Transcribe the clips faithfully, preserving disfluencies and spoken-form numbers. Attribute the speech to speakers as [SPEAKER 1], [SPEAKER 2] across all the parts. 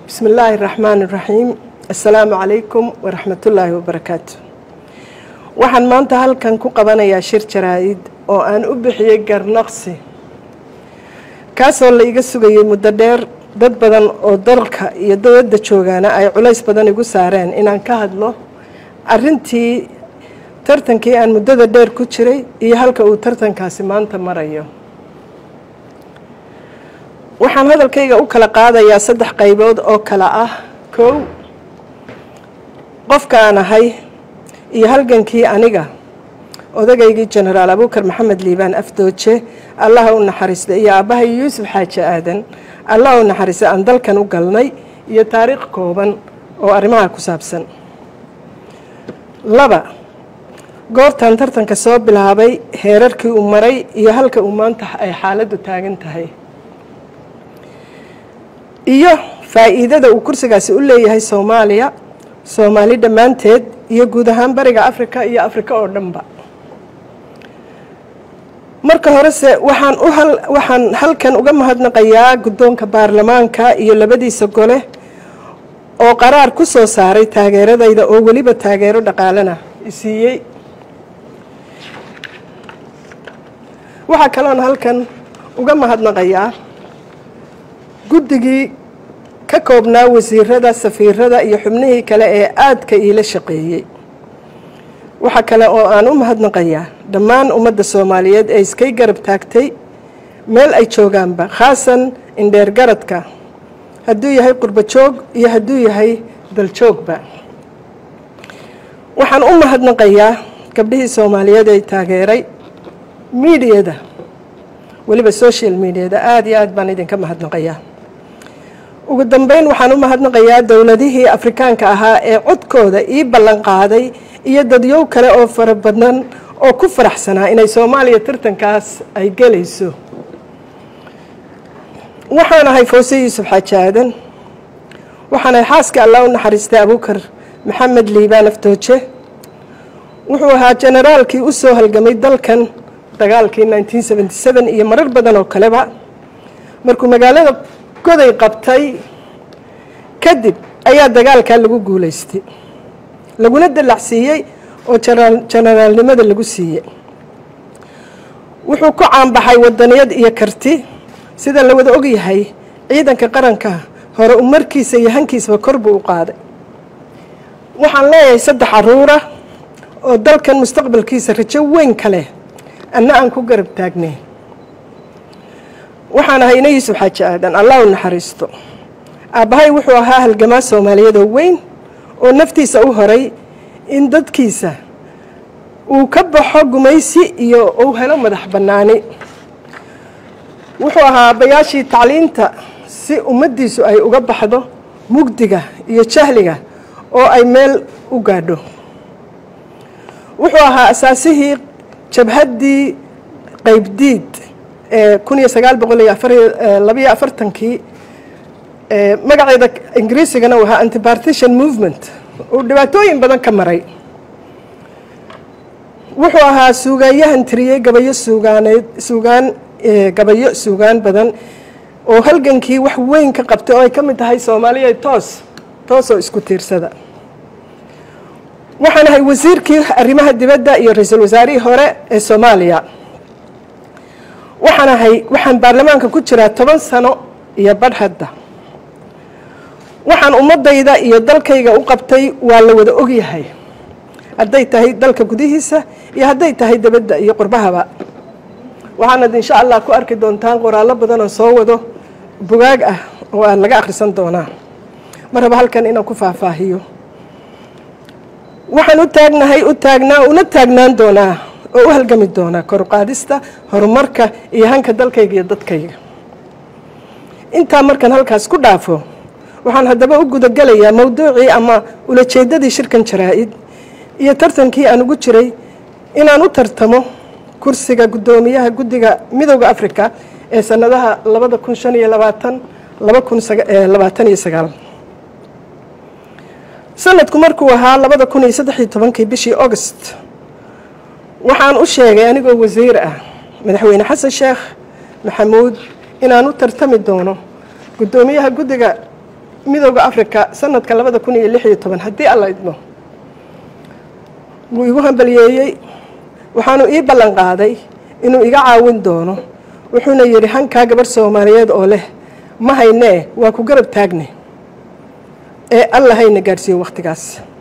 [SPEAKER 1] بسم الله الرحمن الرحيم السلام عليكم ورحمة الله وبركاته waxaan maanta halkan ku qabanayaa shir jaraa'id oo aan u bixiyay garnaqsi kaasoo la iga sugayay muddo dheer dad badan oo dalka iyo dawladda joogaana ay culays badan igu saareen inaan ka hadlo arrintii tartankii aan muddada dheer ku jiray iyo halka uu tartankaasi maanta marayo waxaan hadalkayga u kala qaadayaa saddex qaybood oo kala ah kow qofka aan ahay iyo halgankii aniga odaygii Generaal Abuukar Maxamed Liibaan Afdooje Allah u naxariisto iyo aabahay Yuusuf Xaaji Aadan Allah u naxariisto aan dalkan u galnay iyo taariikh kooban oo arrimaha ku saabsan laba goortan tartanka soo bilaabay heerarkii uu maray iyo halka uu maanta ay xaaladdu taagan tahay iyo faa'iidada uu kursigaasi u leeyahay Soomaaliya Soomaali dhamaanteed iyo guud ahaan bariga Afrika iyo Afrika oo dhanba marka hore se waxaan u hal waxaan halkan uga mahadnaqayaa guddoonka baarlamaanka iyo labadiisa gole oo qaraar ku soo saaray taageeradayda oo waliba taageero dhaqaalana isiiyay waxa kale oo halkan uga mahadnaqayaa guddigii ka koobnaa wasiirada safiirada iyo xubnihii kale ee aadka ila shaqeeyay waxa kale oo aan u mahadnaqayaa dhammaan ummadda Soomaaliyeed ee iskay garab taagtay meel ay joogaanba khaasan indheer garadka hadduu yahay qurba joog iyo hadduu yahay dal joogba waxaan u mahadnaqayaa gabdhihii Soomaaliyeed ee taageeray meediada waliba social media aad iyo aad baan idinka mahadnaqayaa ugu dambeyn waxaan u mahadnaqayaa dawladihii Afrikaanka ahaa ee codkooda ii ballan qaaday iyo dadyow kale oo fara badan oo ku faraxsanaa inay Soomaaliya tartankaas ay galayso waxaan ahay Fawzi Yuusuf Xaaji Aadan waxaan ahay xaaska Allah u naxariistay Abuukar Maxamed Liibaan Afdooje wuxuu ahaa generaalkii u soo halgamay dalkan dagaalkii nineteen seventy-seven iyo marar badan oo kaleba markuu magaalada goday qabtay kadib ayaa dagaalka lagu guuleystay laguna dalacsiiyay oo generaalnimada lagu siiyay wuxuu ku caanbaxay wadaniyad iyo karti sida la wada og yahay ciidanka qaranka hore u markiisa iyo hankiisba kor buu u qaaday waxaan leeyahay saddex caruura oo dalkan mustaqbalkiisa rajo weyn kale anna aan ku garab taagnay waxaan ahay Yuusuf Xaaji Aadan Allah u naxariisto aabahay wuxuu ahaa halgamaa Soomaaliyeed oo weyn oo naftiisa u horay in dadkiisa uu ka baxo gumaysi iyo uu helo madax banaani wuxuu ahaa bayaashii tacliinta si ummadiisu ay uga baxdo mugdiga iyo jahliga oo ay meel u gaadho wuxuu ahaa asaasihii jabhaddii qaybdiid kun iyo sagaal boqol iyo laba iyo afartan-kii magaceeda ingiriisigana waxa anti-partition movement oo dhibaatooyin badan ka maray wuxuu ahaa suugaanyahan tiriyay gabayo suugaaneed suugaan gabayo suugaan badan oo halgankii wax weyn ka qabtay oo ay ka mid tahay Soomaaliya toos toos oo isku tiirsada waxaan ahay wasiirkii arrimaha dibadda iyo ra'iisul wasaarihii hore ee Soomaaliya waxaan ahay waxaan baarlamaanka ku jiraa toban sano iyo badh hadda waxaan ummadayda iyo dalkayga u qabtay waa la wada og yahay hadday tahay dalka gudihiisa iyo hadday tahay dibadda iyo qurbahaba waxaan insha Allah ku arki doontaan qoraallo badan oo soo wado bugaag ah oo aan laga akhrisan doonaa marba halkan inaan ku faahfaahiyo waxaan u taagnahay u taagnaa una taagnaan doonaa oo u halgami doona kor u qaadista horumarka iyo hanka dalkayga iyo dadkayga inta markan halkaas ku dhaafo waxaan hadaba u guda galayaa mowduucii ama ula jeedadii shirkan jaraa'id iyo tartankii aan ugu jiray inaan u tartamo kursiga gudoomiyaha guddiga midowga Afrika ee sanadaha laba kun shan iyo labaatan laba kun labaatan iyo sagaal sanadku markuu ahaa laba kun iyo saddex iyo toban bishii August waxaan u sheegay anigoo wasiir ah madaxweyne Xasan Sheekh Maxamuud inaan u tartami doono gudoomiyaha guddiga midowga Afrika sanadka labada kun iyo lix iyo toban haddii alla idmo wuu igu hambalyeeyey waxaanu ii ballan qaaday inuu iga caawin doono wuxuuna yidhi hankaa gabar Soomaaliyeed oo leh ma haynee waa ku garab taagne ee alla hayna gaarsiiyo waqtigaas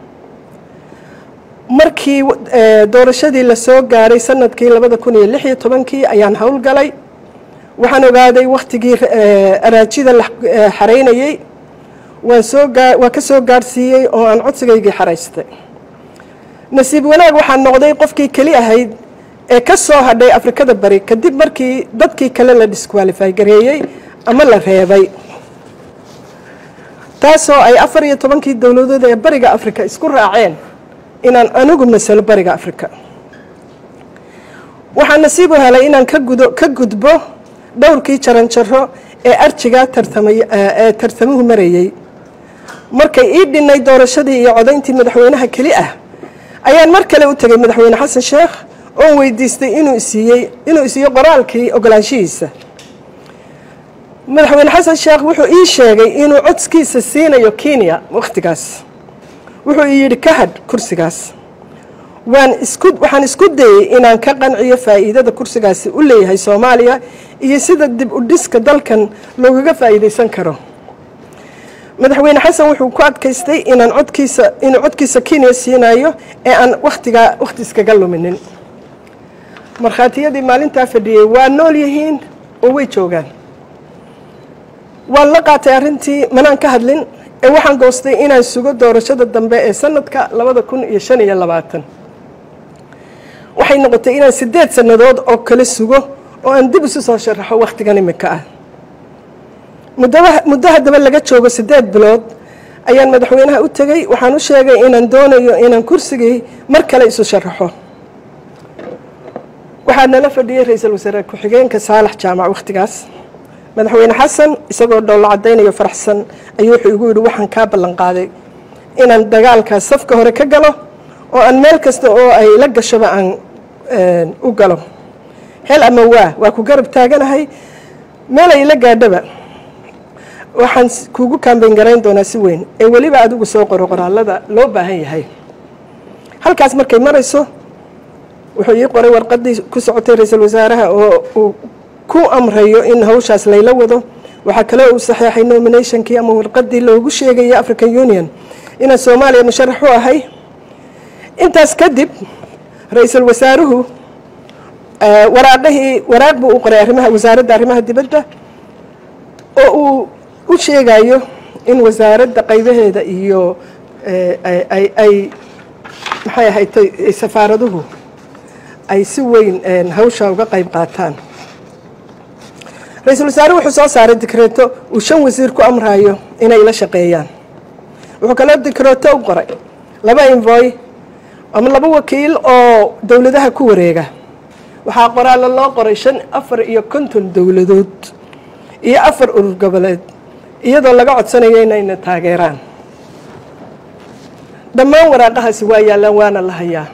[SPEAKER 1] markii doorashadii la soo gaaray sanadkii labada kun iyo lix iyo toban-kii ayaan hawl galay waxaan ogaaday waqtigii araajida la xareynayay waan soo waa ka soo gaarsiiyey oo aan codsigaygii xareystay nasiib wanaag waxaan noqday qofkii keli ahayd ee ka soo hadhay Afrikada bari kadib markii dadkii kale la disqualify gareeyay ama la reebay taasoo ay afar iyo toban-kii dawladood ee bariga Afrika isku raaceen inaan anigu masalo bariga Afrika waxaan nasiib u helay inaan ka gudo ka gudbo dhowrkii jaranjaro ee arjiga tartamay ee tartamuhu marayay markay ii dhinay doorashadii iyo codayntii madaxweynaha keli ah ayaan mar kale u tagay madaxweyne Xasan Sheekh oo weydiistay inuu siiyay inuu siiyo qoraalkii ogolaanshihiisa madaxweyne Xasan Sheekh wuxuu ii sheegay inuu codskiisa siinayo Kenya waqtigaas wuxuu yiri ka had kursigaas waan isku waxaan isku dayay inaan ka qanciyo faa'iidada kursigaasi u leeyahay Soomaaliya iyo sida dib u dhiska dalkan looga faa'iideysan karo madaxweyne Xasan wuxuu ku adkaystay inaan codkiisa inuu codkiisa Kenya siinayo ee aan waqtiga waqti iskaga luminin markhaatiyadii maalinta fadhiyay waa nool yihiin oo way joogaan waan la qaatay arrintii manaan ka hadlin ee waxaan goostay inaan sugo doorashada dambe ee sanadka labada kun iyo shan iyo labaatan waxay noqotay inaan sideed sanadood oo kale sugo oo aan dib u soo sharaxo waqtigan imika ah muddo haddaba laga joogo sideed bilood ayaan madaxweynaha u tagay waxaan u sheegay inaan doonayo inaan kursigii mar kale isu sharaxo waxaan nala fadhiyay ra'iisul wasaare ku-xigeenka Saalax Jaamac waqtigaas madaxweyne Xasan isagoo dowlad cadeynayo faraxsan ayuu wuxuu igu yiri waxaan ka ballan qaaday inaan dagaalka safka hore ka galo oo aan meel kasta oo ay la gashaba aan u galo hel ama waa waa ku garab taaganahay meel ay la gaadhaba waxaan kugu campaign gareyn doonaa si weyn ee waliba adigu soo qoro qoraalada loo baahan yahay halkaas markay marayso wuxuu ii qoray warqadii ku socotay ra'iisul wasaaraha oo ku amrayo in hawshaas layla wado waxa kale oo saxeexay nominationkii ama warqadii loogu sheegay African Union ina Soomaaliya musharax u ahay intaas kadib ra'iisul wasaaruhu waraaqihii waraaq buu u qoray arrimaha wasaaradda arrimaha dibadda oo uu u sheegayo in wasaaradda qaybaheeda iyo ay ay maxay ahayd safaaraduhu ay si weyn hawsha uga qayb qaataan ra'iisul wasaaruhu wuxuu soo saaray dekreeto uu shan wasiir ku amrayo inay la shaqeeyaan wuxuu kala dekreeto u qoray laba envoy ama laba wakiil oo dawladaha ku wareega waxaa qoraal loo qoray shan afar iyo konton dawladood iyo afar urur goboleed iyadoo laga codsanayo inay taageeraan dhammaan waraaqahaasi waa yaalaan waana la hayaa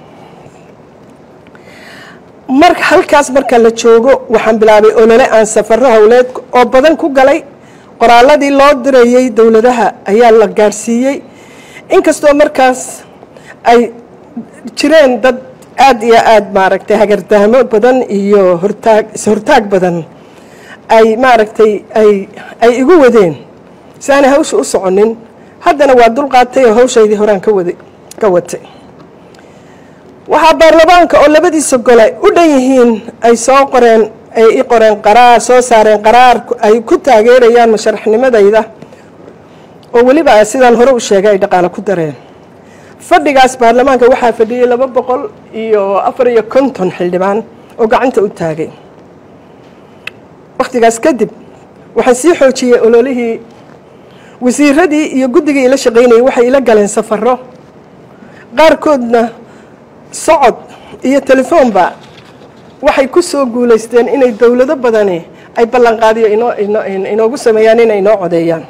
[SPEAKER 1] marka halkaas marka la joogo waxaan bilaabay olole aan safaro hawleed oo badan ku galay qoraaladii loo dirayay dawladaha ayaa la gaarsiiyay inkastoo markaas ay jireen dad aad iyo aad maaragtay hagardaamo badan iyo hortaag hortaag badan ay maaragtay ay ay igu wadeen saana hawsha u soconin haddana waa dul qaatay oo hawshaydii horaan ka waday ka watay waxa baarlamaanka oo labadiisa gole u dhan yihiin ay soo qoreen ay i qoreen qaraar soo saareen qaraar ay ku taageerayaan musharaxnimadayda oo waliba sidaan hore u sheegay ay dhaqaale ku dareen fadhigaas baarlamaanka waxaa fadhiyay laba boqol iyo afar iyo konton xildhibaan oo gacanta u taagay waqtigaas kadib waxaan sii xoojiyay ololihii wasiiradii iyo guddigii ila shaqeynayay waxay ila galeen safaro qaarkoodna socod iyo telefoonba waxay ku soo guuleysteen inay dawlado badani ay ballan qaadiyo inoo inoogu sameeyaan inay noo codeeyaan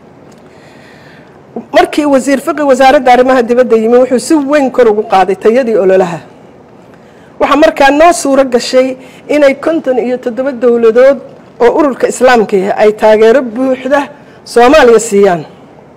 [SPEAKER 1] markii wasiir fiqi wasaaradda arrimaha dibadda yimi wuxuu si weyn kor ugu qaaday tayadii ololaha waxa markaa noo suuro gashay inay konton iyo toddoba dawladood oo ururka islaamka ay taageero buuxda Soomaaliya siiyaan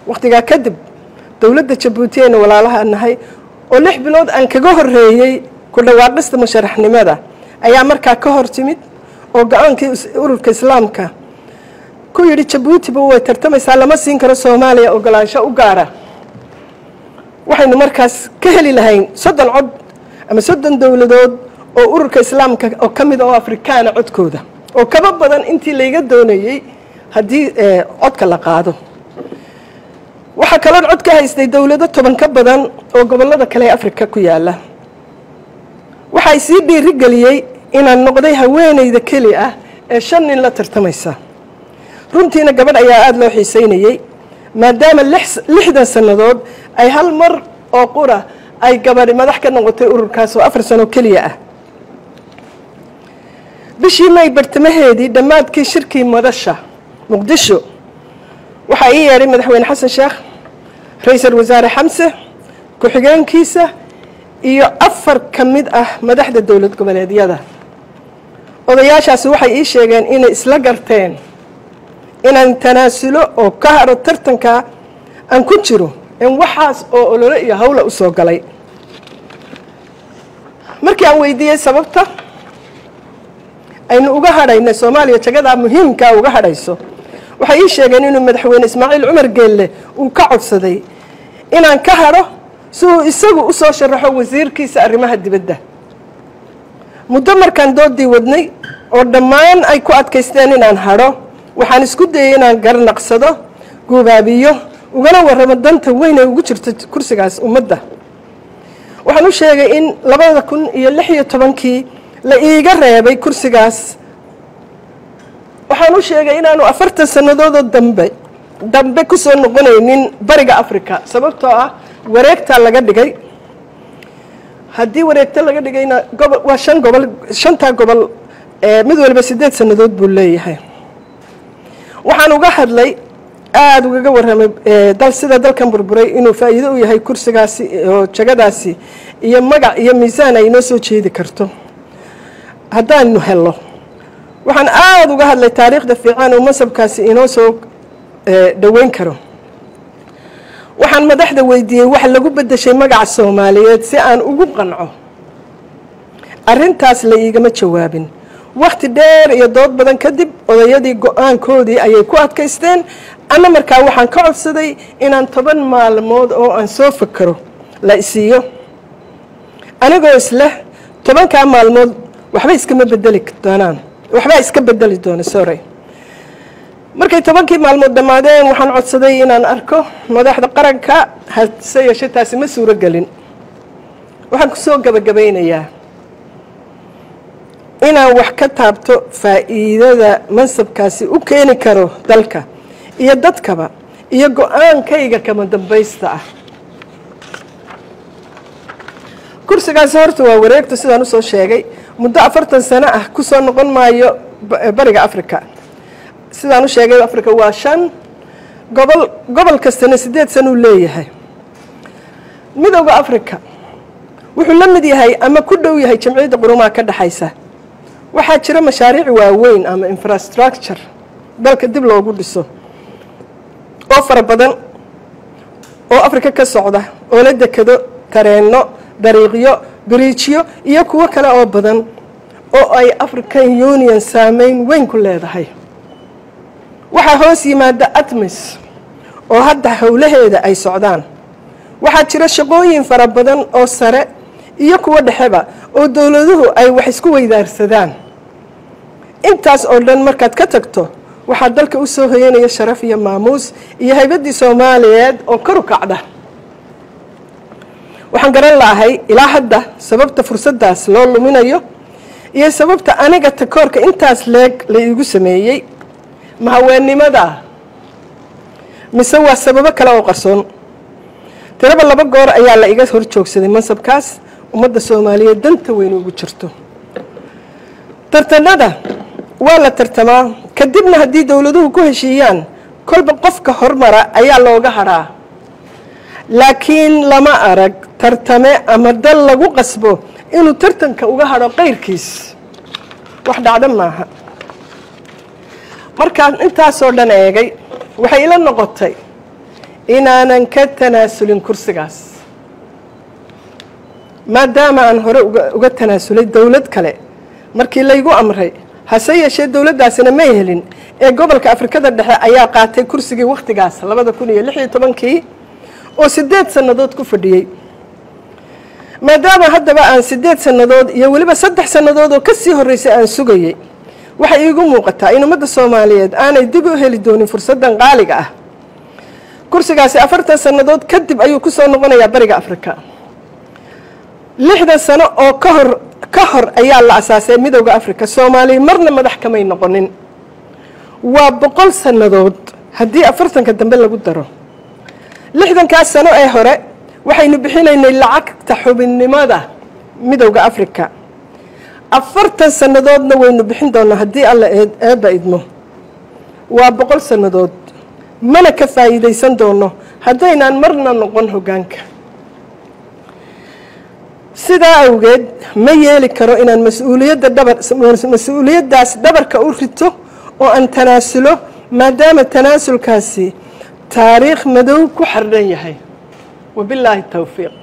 [SPEAKER 1] waqtigaa kadib dowladda Jabuuti ee walaalaha nahay oo lix bilood aan kaga horeeyay ku dhawaaqista musharaxnimada ayaa markaa ka hor timid oo go'aankii ururka islaamka ku yiri Jabuuti buu way tartamaysaa lama siin karo Soomaaliya ogolaansho u gaara waxaynu markaas ka heli lahayn soddon cod ama soddon dowladood oo ururka islaamka oo kamid ah Afrikaan codkooda oo kaba badan intii layga doonayay hadii codka la qaado waxa kale oo codka haystay dawlado toban ka badan oo gobolada kale Afrika ku yaala waxay si dhiiri galiyay inaan noqday haweeneyda kali ah ee shan nin la tartamaysa runtiina gabadh ayaa aad loo xiiseynayay maadaama lixdan sanadood ay hal mar oo qura ay gabadh madax ka noqotay ururkaas oo afar sano kaliya ah bishii May bartamaheedii dhamaadkii shirkii madasha Muqdisho waxa ay yeeray madaxweyne Xasan Sheekh ra'iisul wasaare Xamse ku xigeenkiisa iyo afar kamid ah madaxda dawlad goboleedyada odayaashaas waxay ii sheegeen inay isla garteen inaan tanaasulo oo ka haro tartanka aan ku jiro in waxaas oo olole iyo hawla u soo galay markii aan weydiiyay sababta aynu uga hadhaynay Soomaaliya jagada muhiimka uga hadhayso waxay ii sheegeen inuu madaxweyne Ismaaciil Cumar Geelle uu ka codsaday inaan ka haro soo isagu u soo sharaxo wasiirkiisa arrimaha dibadda muddo markaan doodii wadnay oo dhammaan ay ku adkaysteen inaan haro waxaan isku dayay inaan garnaqsado gubaabiyo ugana warramo danta weyn ee ugu jirta kursigaas ummadda waxaan u sheegay in laba kun iyo lix iyo toban-kii la iiga reebay kursigaas waxaan u sheegay inaanu afartan sanadood dambe dambe ku soo noqonaynin bariga Afrika sababtoo ah wareegta laga dhigay haddii wareegta laga dhigayna gobol waa shan gobol shanta gobol ee mid walba sideed sanadood buu leeyahay waxaan uga hadlay aad uga warramay dal sida dalkan burburay inuu faa'iido u yahay kursigaasi oo jagadaasi iyo magac iyo miisaan ay noo soo jeedi karto haddaanu helo waxaan aad uga hadlay taariikhda fiican oo masabkaasi inoo soo dhaweyn karo waxaan madaxda weydiiyay wax lagu bedeshay magaca Soomaaliyeed si aan ugu qanco arintaas la iigama jawaabin waqti dheer iyo dood badan kadib odayadii go'aankoodii ayay ku adkaysteen ana markaa waxaan ka codsaday inaan toban maalmood oo aan soo fakaro la isiyo anigoo isla tobanka maalmood waxba iskama bedeli doonaan waxba iska bedeli doona sorry markay tobankii maalmood dhamaadeen waxaan codsaday inaan arko madaxda qaranka hadse yeeshee taasi ma suuro galin waxaan ku soo gabagabeynayaa inaan wax ka taabto faa'iidada mansabkaasi u keeni karo dalka iyo dadkaba iyo go'aankayga kama dambaysta ah kursigaas horta waa wareegto sidaan u soo sheegay muddo afartan sano ah ku soo noqon maayo bariga Afrika sidaan u sheegay Afrika waa shan gobol gobol kastana sideed sano uu leeyahay midowga Afrika wuxuu la mid yahay ama ku dhow yahay jamciyadda qurumaha ka dhaxaysa waxaa jira mashaariic waaweyn ama infrastructure dalka dib loogu dhiso oo fara badan oo Afrika ka socda oo la dekado tareeno dariiqyo biriijiyo iyo kuwa kale oo badan oo ay African Union saameyn weyn ku leedahay waxa hoos yimaada ATMIS oo hadda hawlaheeda ay socdaan waxa jira shaqooyin fara badan oo sare iyo kuwa dhaxeba oo dawladuhu ay wax isku weydaarsadaan intaas oo dhan markaad ka tagto waxa dalka u soo hoyanaya sharaf iyo maamuus iyo haybadii Soomaaliyeed oo kor u kacda waxaan garan lahaay ilaa hadda sababta fursadaas loo luminayo iyo sababta aniga takoorka intaas leeg la igu sameeyay ma haweenimada mise waa sababo kale oo qarsoon tiraba laba goor ayaa la iga hor joogsaday mansabkaas ummadda Soomaaliyeed danta weyn ugu jirto tartanada waa la tartamaa kadibna haddii dawladuhu ku heshiiyaan kolba qofka hormara ayaa looga haraa laakiin lama arag tartame ama dal lagu qasbo inuu tartanka uga haro qeyrkiis wax dhacdo maaha markaan intaas oo dhan eegay waxay ila noqotay inaanan ka tanaasulin kursigaas maadaama aan hore uga tanaasulay dowlad kale markii laygu amray hase yeeshee dowladdaasina may helin ee gobolka afrikada dhexe ayaa qaatay kursigii wakhtigaas labada kun iyo lix iyo tobankii oo siddeed sannadood ku fadhiyey maadaama haddaba aan siddeed sannadood iyo weliba saddex sannadood oo ka sii horraysay aan sugayey waxay iigu muuqataa in ummadda soomaaliyeed aanay dib u heli doonin fursaddan qaaliga ah kursigaasi afartan sannadood kadib ayuu ku soo noqonayaa bariga afrika lixdan sano oo ka hor ka hor ayaa la asaasay midowda afrika soomaaliya marna madax kamay noqonin waa boqol sannadood haddii afartanka dambe lagu daro lixdankaas sano ee hore waxaynu bixinaynay lacagta xubinnimada midowda afrika afartan sannadoodna waynu bixin doonaa haddii alla eebba idmo waa boqol sannadood mana ka faa'iidaysan doono haddaynaan marna noqon hoggaanka sidaa awgeed ma yeeli karo inaan mas-uuliyadda dhabar mas-uuliyaddaas dhabarka u rito oo aan tanaasulo maadaama tanaasulkaasi taariikh madow ku xardhan yahay wabilaahi tawfiiq